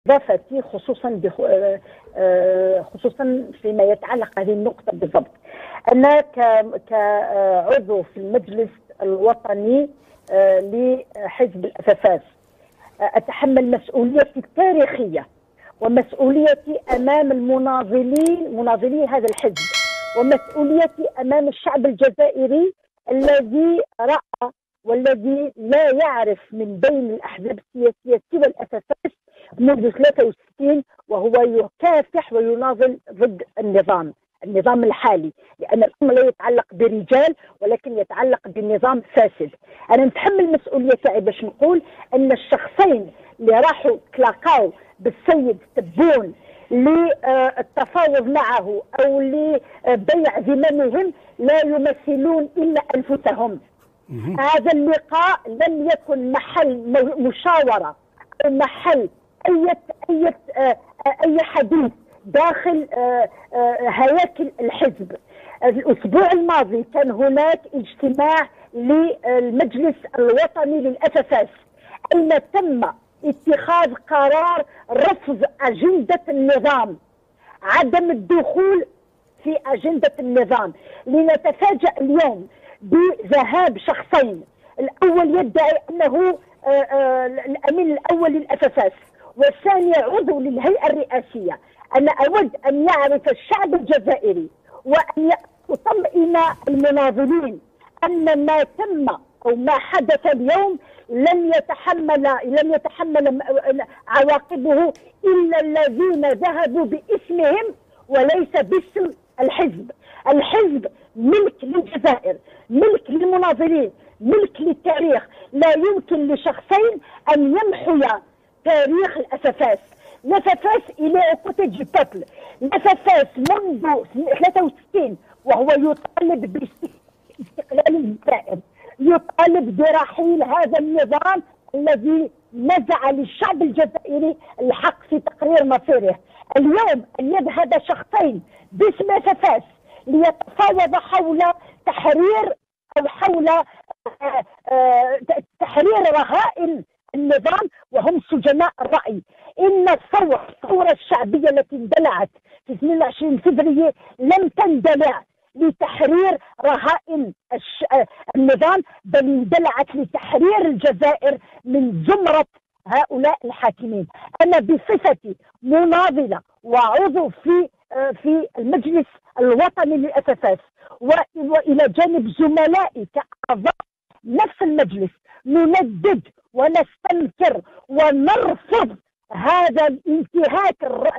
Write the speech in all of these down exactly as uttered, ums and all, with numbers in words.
استضافتي خصوصا خصوصا فيما يتعلق هذه النقطة بالضبط. أنا كعضو في المجلس الوطني لحزب الأساس أتحمل مسؤوليتي التاريخية ومسؤوليتي أمام المناضلين مناضلي هذا الحزب، ومسؤوليتي أمام الشعب الجزائري الذي رأى والذي لا يعرف من بين الأحزاب السياسية سوى الأساس منذ ثلاثة وستين، وهو يكافح ويناضل ضد النظام النظام الحالي، لأن الأمر لا يتعلق برجال ولكن يتعلق بالنظام فاسد. أنا نتحمل مسؤولية تاعي باش نقول أن الشخصين اللي راحوا تلاقاو بالسيد تبون للتفاوض معه أو لبيع ذممهم لا يمثلون إلا أنفسهم. هذا اللقاء لم يكن محل مشاورة أو محل أي أي أي حديث داخل هياكل الحزب. الأسبوع الماضي كان هناك اجتماع للمجلس الوطني للأساس أين تم اتخاذ قرار رفض أجندة النظام، عدم الدخول في أجندة النظام. لنتفاجأ اليوم بذهاب شخصين، الأول يدعي أنه الأمين الأول للأساس والثاني عضو للهيئة الرئاسية. أنا أود أن يعرف الشعب الجزائري وأن يطمئن المناضلين أن ما تم أو ما حدث اليوم لن يتحمل لن يتحمل عواقبه إلا الذين ذهبوا باسمهم وليس باسم الحزب. الحزب ملك للجزائر، ملك للمناضلين، ملك للتاريخ. لا يمكن لشخصين أن يمحوا تاريخ الأساس. الأساس إلى côté du peuple. الأساس منذ ثلاثة وستين وهو يطالب باستقلال الجزائر، يطالب برحيل هذا النظام الذي نزع للشعب الجزائري الحق في تقرير مصيره. اليوم أن يذهب شخصين باسم أساس ليتفاوض حول تحرير أو حول تحرير رهائن النظام وهم سجناء الرأي. إن الثورة الثورة الشعبية التي اندلعت في اثنين وعشرين فبراير لم تندلع لتحرير رهائن النظام، بل اندلعت لتحرير الجزائر من زمرة هؤلاء الحاكمين. أنا بصفتي مناضلة وعضو في في المجلس الوطني للأساس وإلى جانب زملائي كأعضاء نفس المجلس نندد ونستنكر ونرفض هذا الانتهاك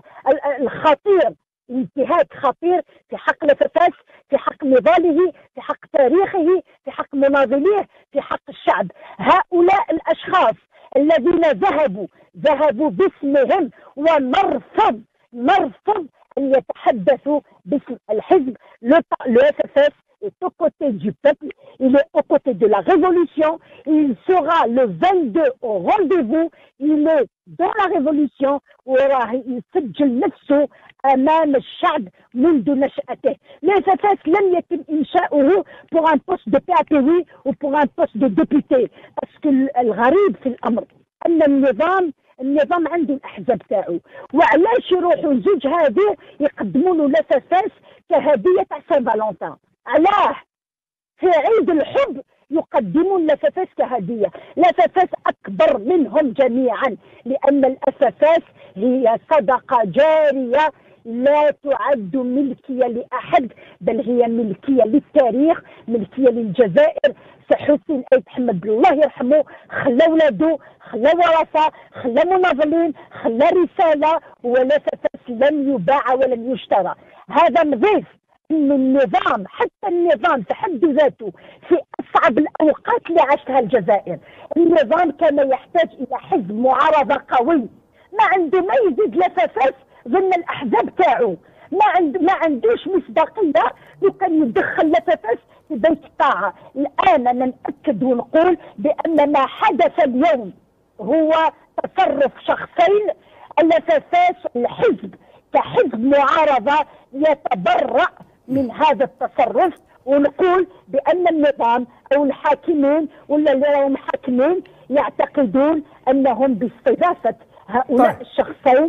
الخطير، انتهاك خطير في حق الأساس، في حق نضاله، في حق تاريخه، في حق مناضليه، في حق الشعب. هؤلاء الأشخاص الذين ذهبوا ذهبوا باسمهم، ونرفض نرفض أن يتحدثوا باسم الحزب. الأساس est aux côtés du peuple, il est aux côtés de la révolution, il sera le vingt-deux au rendez-vous, il est dans la révolution وراه يسجل نفسه أمام الشعب منذ نشأته. الأساس لم يتم إنشاؤه pour un poste de P A P oui ou pour un poste de député، parce que الغريب في الأمر أن النظام النظام عنده الأحزاب تاعو، وعلاش يروحوا زوج هذه يقدموا له الأساس كهدية تاع سان فالونتان؟ علاه في عيد الحب يقدمون الأساس كهدية؟ الأساس أكبر منهم جميعا، لأن الأساس هي صدقة جارية لا تعد ملكية لأحد، بل هي ملكية للتاريخ، ملكية للجزائر. سحسين أيد حمد الله يرحمه خلى ولادو، خلى ورثة، خلى مناضلين، خلى رسالة، والأساس لم يباع ولم يشترى. هذا نضيف إن النظام، حتى النظام في حد ذاته في أصعب الأوقات اللي عاشتها الجزائر، النظام كان يحتاج إلى حزب معارضة قوي ما عنده ما يزيد الأساس ضمن الأحزاب تاعو، ما عند ما عندوش مصداقية لو كان يدخل الأساس في بيت الطاعة. الآن أنا نأكد ونقول بأن ما حدث اليوم هو تصرف شخصين. الأساس الحزب كحزب معارضة يتبرأ من هذا التصرف، ونقول بأن النظام أو الحاكمين ولا اللي راهم حاكمين يعتقدون أنهم باستضافة هؤلاء طيب. الشخصين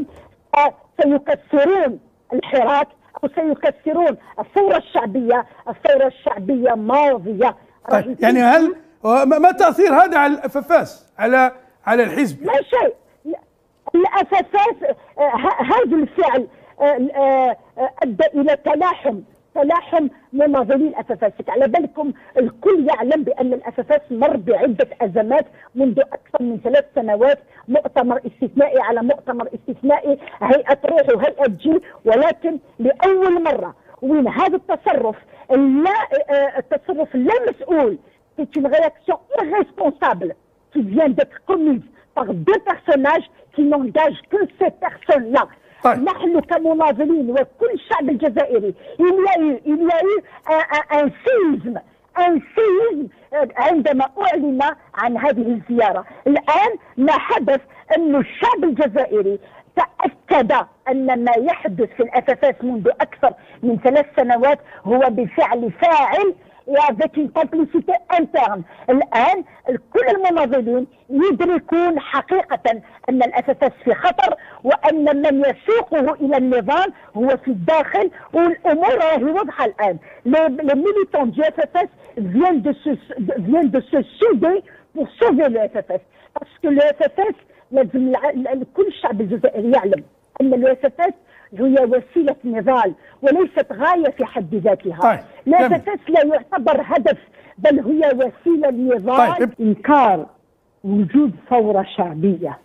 سيكسرون الحراك أو سيكسرون الثورة الشعبية. الثورة الشعبية ماضية. طيب يعني هل ما تأثير هذا على الأففاس على على الحزب؟ لا شيء. الأففاس هذا الفعل أدى إلى تلاحم تلاحم مناضلي الأففاس. على بالكم الكل يعلم بأن الأففاس مر بعدة أزمات منذ أكثر من ثلاث سنوات، مؤتمر استثنائي على مؤتمر استثنائي، هيئة روح وهيئة جي، ولكن لأول مرة وين هذا التصرف لا التصرف لا مسؤول. C'est une réaction irresponsable qui vient d'être commise par deux personnages qui n'engagent que ces personnes-là. طيب. نحن كمناضلين وكل الشعب الجزائري il y a eu il y a eu un séisme un séisme عندما أعلن عن هذه الزيارة. الآن ما حدث أن الشعب الجزائري تأكد أن ما يحدث في الأففاس منذ أكثر من ثلاث سنوات هو بفعل فاعل avec une complicité interne. الآن كل المناضلين يدركون حقيقة أن الأففاس في خطر، وأن من يسوقه إلى النظام هو في الداخل، والأمور راهي واضحة الآن. Les militants du F F S viennent de se viennent de se souder pour sauver le F F S parce que le F F S لازم كل الشعب الجزائري يعلم أن ال F F S هي وسيلة نضال وليست غاية في حد ذاتها. طيب. لا تفس لا يعتبر هدف بل هي وسيلة لنضال. طيب. إنكار وجود ثورة شعبية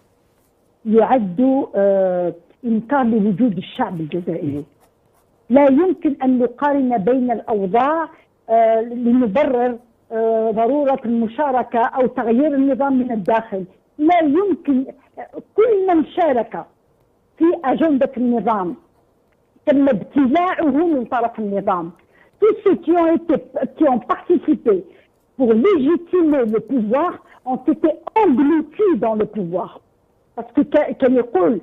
يعد آه إنكار لوجود الشعب الجزائري. لا يمكن أن نقارن بين الأوضاع آه لنبرر آه ضرورة المشاركة أو تغيير النظام من الداخل. لا يمكن. كل من شارك في أجندة النظام تم ابتلاعه من طرف النظام. Tous ceux qui ont été, qui ont participé pour légitimer le pouvoir ont été engloutis dans le pouvoir. Parce que كان يقول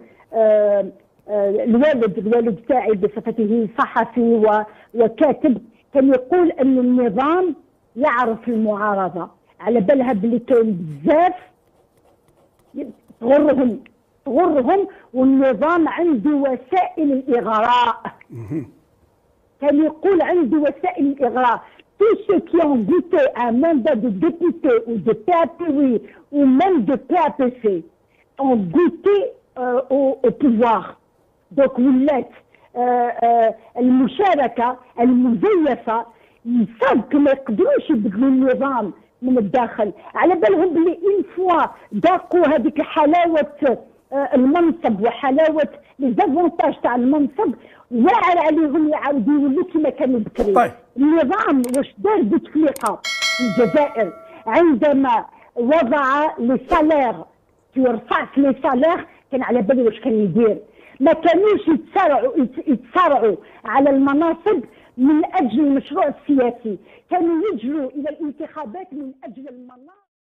الوالد الوالد تاعي بصفته صحفي وكاتب، كان يقول أن النظام يعرف المعارضة، على بالها بلي كاين بزاف تغرهم تغرهم والنظام عنده وسائل الإغراء. كان يقول عنده وسائل الإغراء. Tous ceux qui ont goûté un mandat de député ou de P A P oui ou même de P A P C ont goûté euh, au, au pouvoir. Donc ولات المشاركة المزيفة يصدق ما يقدروش يبدلوا النظام من الداخل، على بالهم بلي إن فوا ذاقوا هذيك حلاوة المنصب وحلاوة الدافونتاج تاع المنصب واعر عليهم يعاودوا يولوا كما كانوا بكري. طيب. النظام واش دار بوتفليقة في الجزائر عندما وضع لي سالير في رفعت لي سالير، كان على بالي واش كان يدير. ما كانوش يتصارعوا يتصارعوا على المناصب من اجل المشروع السياسي، كانوا يجروا الى الانتخابات من اجل المناصب.